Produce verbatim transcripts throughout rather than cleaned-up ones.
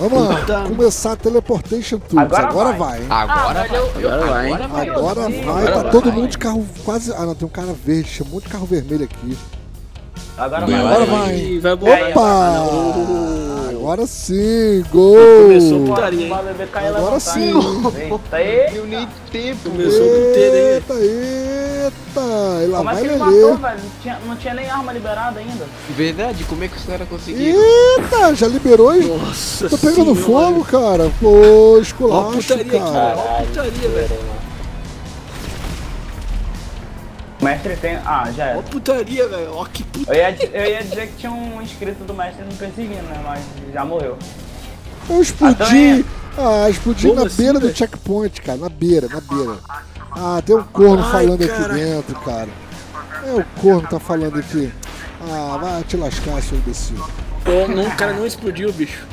Vamos lá, Puta. começar a Teleportation Tools. Agora Agora vai. vai, hein? Agora Ah, vai. eu- eu- Agora vai, hein? Agora vai. Agora Sim, vai, agora tá vai. todo mundo de carro quase... Ah, não, tem um cara verde, tinha muito carro vermelho aqui. Agora Vai, vai. Agora vai. vai. Ih, vai É, botar. Opa! Oh. Agora sim, gol! Começou Bora, putaria, hein? bora, bebê, cai Agora levantar, sim. hein? Eita, aí. Deu nem tempo. Começou o puteiro aí. Eita, eita! E lá Como é vai que ele Lelê. matou, velho? Não tinha, não tinha nem arma liberada ainda. Verdade, como é que os caras conseguiram? Eita, já liberou, hein? Nossa Tô pegando senhora. fogo, cara. Pô, Ó a esculacho, putaria aqui, cara. ó a putaria, velho. O mestre tem. Ah, já Ó a era. putaria, velho. Ó que puta. Eu ia, eu ia dizer que tinha um inscrito do mestre me perseguindo, né? Mas já morreu. Eu explodi. Ah, explodi Como na assim, beira do velho? checkpoint, cara. Na beira, na beira. Ah, tem um corno Ai, falando cara. aqui dentro, cara. É o corno que tá falando aqui. Ah, vai te lascar, seu imbecil. Pô, não, o cara não explodiu, bicho.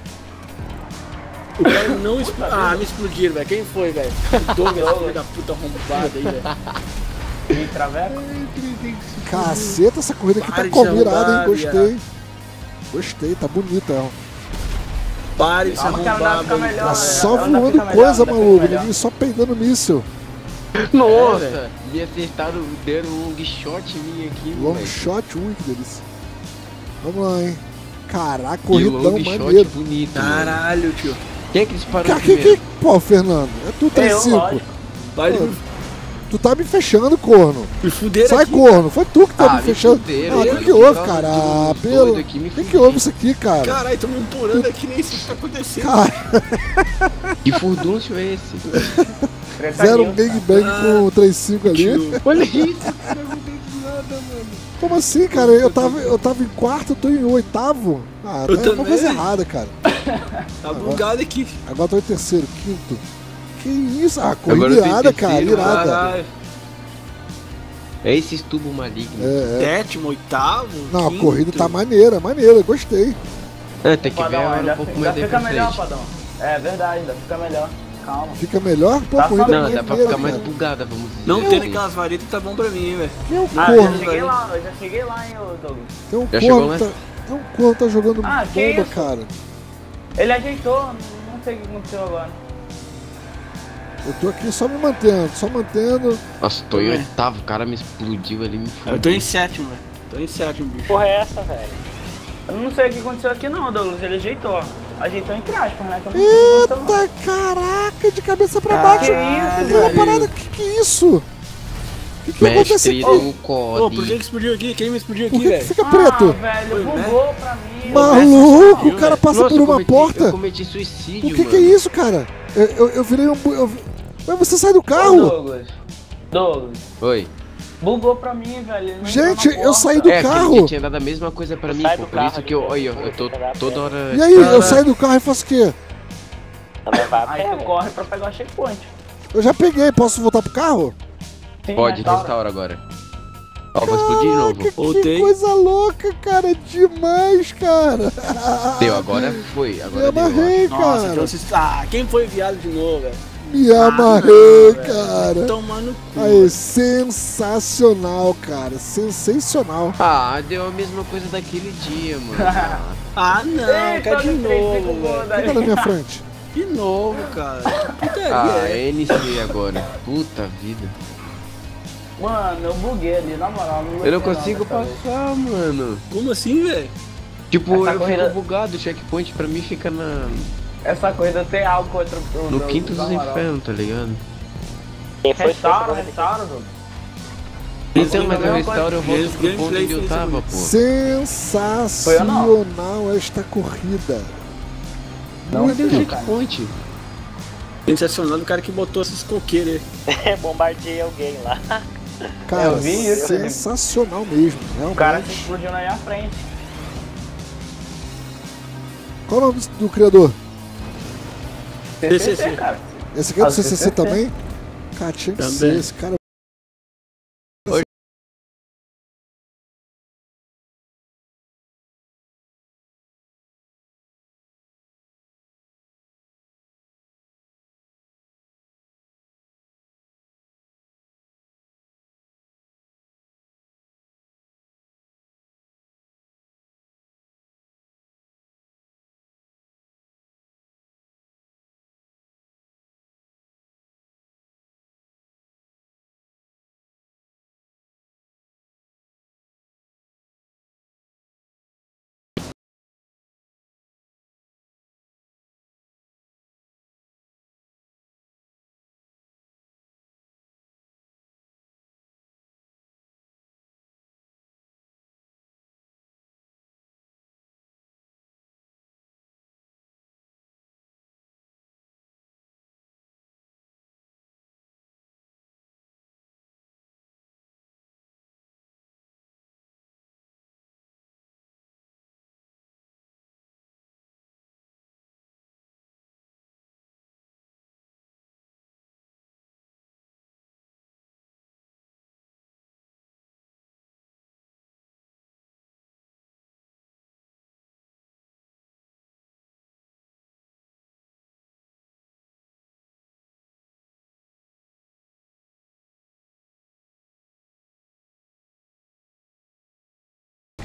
O cara não explodiu. Ah, me explodiram, velho. Quem foi, velho? O Douglas, filho da puta arrombada aí, velho. E traveco? Caceta, essa corrida aqui tá Para de combinada, hein? arrombar, Gostei. Gostei, tá bonita, ó. Pare de se Calma que ela arrombar, ainda fica velho. melhor, Tá né? só Ela ainda voando fica melhor, coisa, ainda fica maluco. melhor. Ninguém só peidando míssil. Nossa, me acertaram, deram um long shot em mim aqui, Long moleque. shot, ui, que delícia. Vamos lá, hein? Caraca, Que corridão long maneiro. shot bonito, mano. Caralho, tio. Quem é que disparou Cara, que, primeiro? que... Pô, Fernando, é tu três Eu, cinco. lógico. Vai de Pô, Tu tá me fechando, corno. me fuder Sai, aqui. corno. Foi tu que tá Ah, me me fechando. fuderam, Ah, o que mano. que houve, Ficava cara? todo Ah, mundo pelo... doido aqui, me O que que fudi. houve isso aqui, cara? Caralho, tô me empurrando aqui, nem sei o que tá acontecendo. Cara, Que furdúncio é esse? Treta zero um news, cara. gangbang com três cinco ali. Tio. Olha isso, não acontece nada, mano. Como assim, cara? Eu tava, eu tava em quarto, eu tô em oitavo. Ah, Eu tá alguma coisa também. errada, cara. Tá bugado aqui. Agora tô em terceiro, quinto. Que isso? Ah, Agora corrida eu tô em irada, cara, terceiro, irada. Caralho. É esses tubos malignos. É, é. Sétimo, oitavo. Não, a quinto. corrida tá maneira, maneira, gostei. É, tem que ver Padrão, agora ainda, um pouco ainda mais daí fica pra melhor, frente. Padrão. É verdade, ainda fica melhor. Calma. Fica melhor? Pô, Tá corrida só- Não, maneira, dá pra ficar mais cara. bugada, vamos dizer. Não assim. tendo aquelas varetas tá bom pra mim, hein, velho. Tem um Ah, eu já corno, cheguei velho. lá, eu já cheguei lá, hein, ô Douglas. tem um Já chegou corno, lá? tá, tem um corno que tá jogando Ah, que bomba, isso? cara. Ele ajeitou, não sei o que aconteceu agora. Eu tô aqui só me mantendo, só mantendo. Nossa, tô em Também. oitavo, o cara me explodiu ali, me Eu tô em sétimo, velho. Tô em sétimo, bicho. Porra é essa, velho? Eu não sei o que aconteceu aqui não, Douglas. Ele ajeitou. Ajeitou entre aspas, né? Que eu não sei o que aconteceu, não. Eita, caraca, de cabeça pra Ah, baixo. que Tem isso, uma velho. parada, que que é isso? Que que aconteceu Mestre aqui? do Ô, código. por que que explodiu aqui? Quem me explodiu Por aqui, que, que velho? fica Ah, preto? velho, Foi, né? bugou pra mim. Maluco, Nossa, o cara passa Nossa, por eu uma cometi- porta. Eu cometi suicídio, O que mano. que é isso, cara? Eu, eu, eu virei um... bu- Eu... Mas você sai do Ô, carro? Douglas. Douglas. Oi. Bugou pra mim, velho. Ele não Gente, entrou na eu porta. saí do É, aquele carro. dia tinha dado a mesma coisa pra mim, Sai pô. do Por carro isso ali, que eu, velho. olha, eu tô toda hora... E aí, eu Cara. saio do carro e faço o quê? Também vai a Aí pé, tu velho. corre pra pegar o checkpoint. Eu já peguei, posso voltar pro carro? Sim, Pode, restaura. restaura agora. Ó, vou explodir de novo. Caraca, que Voltei. coisa louca, cara. Demais, cara. Deu, agora foi. Me Agora deu. ó. amarrei, Nossa, cara. então vocês... Ah, quem foi viado de novo, velho? Me Ah, amarrei, não, cara. Toma no cu. Aí, sensacional, cara. Sensacional. Ah, deu a mesma coisa daquele dia, mano. Ah, não, Eita, quer de olha o três, novo, cinco velho. gols Fica na minha frente. De novo, cara. Que putaria Ah, é? N C agora. Puta vida. Mano, eu buguei ali, na moral. Não Eu não gostei consigo dessa vez. passar, mano. Como assim, velho? Tipo, Essa eu corrida- fico bugado. O checkpoint pra mim fica na... Essa corrida tem algo contra o no Douglas, quinto na dos moral. infernos, tá ligado? Quem foi Restaura, foi essa restaura, Douglas. Então, mas não, eu não, restauro, eu volto Esse pro ponto gameplay onde eu foi tava, pô. Sensacional esta corrida. Não, Cadê o não, cara. checkpoint? Sensacional do cara que botou esses coqueiros aí. Bombardeei alguém lá. Cara, Eu vi isso. sensacional mesmo. O cara se Realmente. explodiu na minha frente. Qual o nome do criador? C C C C C, C, cara. Esse aqui é do Ah, C C C C C C. também? Cara, tinha que Também. ser. Esse cara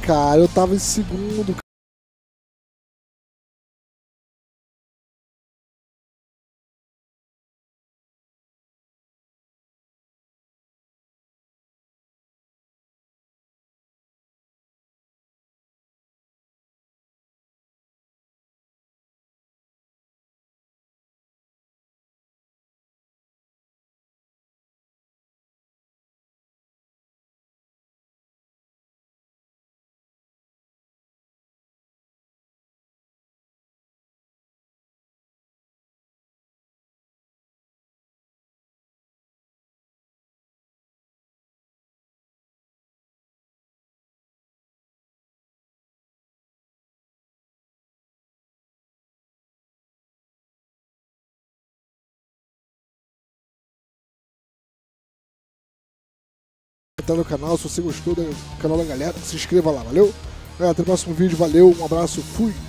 cara. Eu tava em segundo. No canal, se você gostou do canal da galera, se inscreva lá, valeu? Galera, até o próximo vídeo, valeu, um abraço, fui!